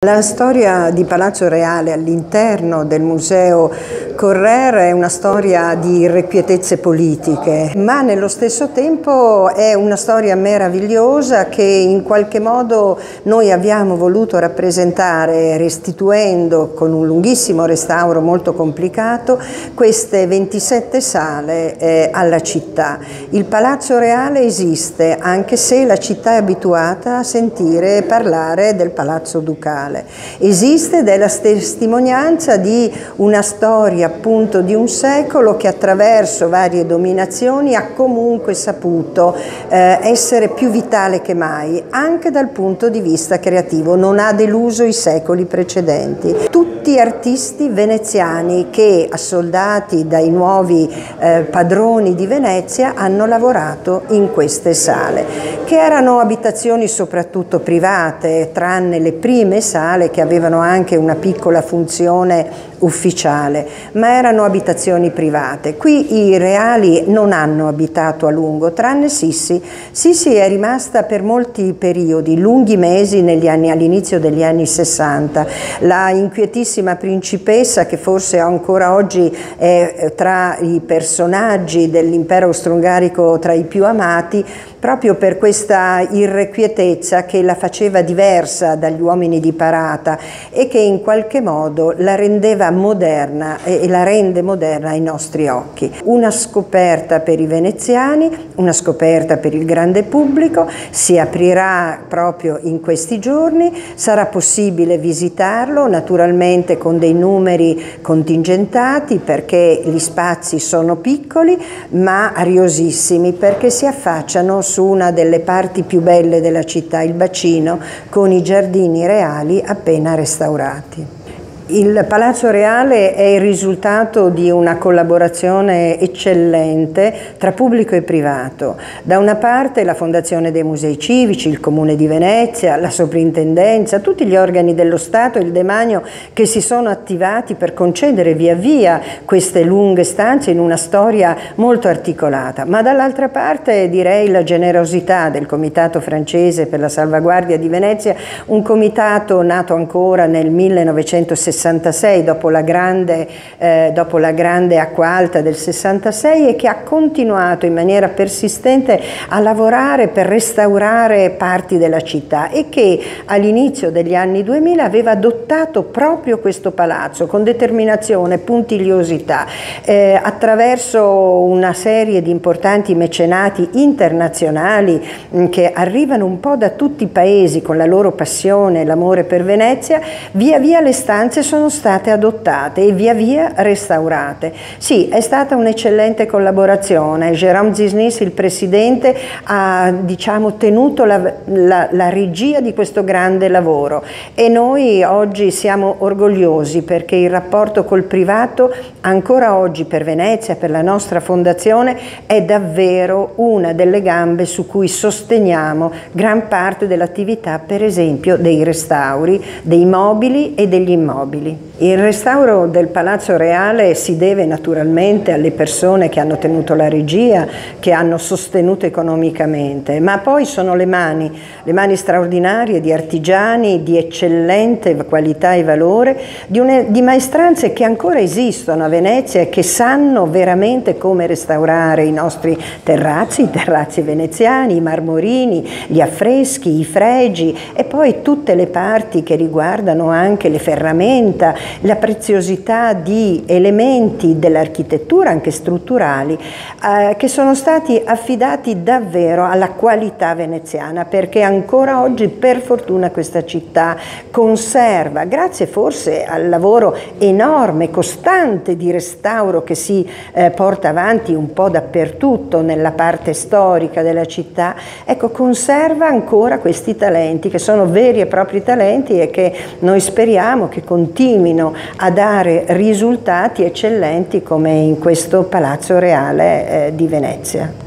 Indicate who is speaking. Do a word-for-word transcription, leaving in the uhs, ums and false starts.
Speaker 1: La storia di Palazzo Reale all'interno del Museo Correr è una storia di irrequietezze politiche, ma nello stesso tempo è una storia meravigliosa che in qualche modo noi abbiamo voluto rappresentare restituendo con un lunghissimo restauro molto complicato queste ventisette sale eh, alla città. Il Palazzo Reale esiste anche se la città è abituata a sentire parlare del Palazzo Ducale. Esiste ed è la testimonianza di una storia appunto di un secolo che attraverso varie dominazioni ha comunque saputo eh, essere più vitale che mai, anche dal punto di vista creativo, non ha deluso i secoli precedenti. Tutti artisti veneziani che, assoldati dai nuovi eh, padroni di Venezia, hanno lavorato in queste sale, che erano abitazioni soprattutto private, tranne le prime sale che avevano anche una piccola funzione ufficiale, ma erano abitazioni private. Qui i reali non hanno abitato a lungo, tranne Sissi. Sissi è rimasta per molti periodi, lunghi mesi negli anni, all'inizio degli anni sessanta. La inquietissima principessa, che forse ancora oggi è tra i personaggi dell'impero austro-ungarico tra i più amati, proprio per questa irrequietezza che la faceva diversa dagli uomini di parata e che in qualche modo la rendeva moderna e la rende moderna ai nostri occhi. Una scoperta per i veneziani, una scoperta per il grande pubblico, si aprirà proprio in questi giorni, sarà possibile visitarlo naturalmente con dei numeri contingentati perché gli spazi sono piccoli ma ariosissimi, perché si affacciano su una delle parti più belle della città, il bacino, con i giardini reali appena restaurati. Il Palazzo Reale è il risultato di una collaborazione eccellente tra pubblico e privato. Da una parte la Fondazione dei Musei Civici, il Comune di Venezia, la Soprintendenza, tutti gli organi dello Stato e il demanio che si sono attivati per concedere via via queste lunghe stanze in una storia molto articolata. Ma dall'altra parte direi la generosità del Comitato francese per la salvaguardia di Venezia, un comitato nato ancora nel millenovecentosessantasei dopo la grande, eh, dopo la grande acqua alta del sessantasei e che ha continuato in maniera persistente a lavorare per restaurare parti della città e che all'inizio degli anni duemila aveva adottato proprio questo palazzo con determinazione, puntigliosità, eh, attraverso una serie di importanti mecenati internazionali mh, che arrivano un po' da tutti i paesi con la loro passione e l'amore per Venezia. Via via le stanze sono state adottate e via via restaurate. Sì, è stata un'eccellente collaborazione. Jérôme Zisnis, il presidente, ha diciamo, tenuto la, la, la regia di questo grande lavoro e noi oggi siamo orgogliosi perché il rapporto col privato ancora oggi per Venezia, per la nostra fondazione, è davvero una delle gambe su cui sosteniamo gran parte dell'attività, per esempio dei restauri, dei mobili e degli immobili. Il restauro del Palazzo Reale si deve naturalmente alle persone che hanno tenuto la regia, che hanno sostenuto economicamente, ma poi sono le mani, le mani straordinarie di artigiani di eccellente qualità e valore, di, une, di maestranze che ancora esistono a Venezia e che sanno veramente come restaurare i nostri terrazzi, i terrazzi veneziani, i marmorini, gli affreschi, i fregi e poi tutte le parti che riguardano anche le ferramenta, la preziosità di elementi dell'architettura anche strutturali eh, che sono stati affidati davvero alla qualità veneziana, perché ancora oggi per fortuna questa città conserva, grazie forse al lavoro enorme, costante di restauro che si eh, porta avanti un po' dappertutto nella parte storica della città, ecco, conserva ancora questi talenti che sono veri e propri talenti e che noi speriamo che continuino a dare risultati eccellenti come in questo Palazzo Reale eh, di Venezia.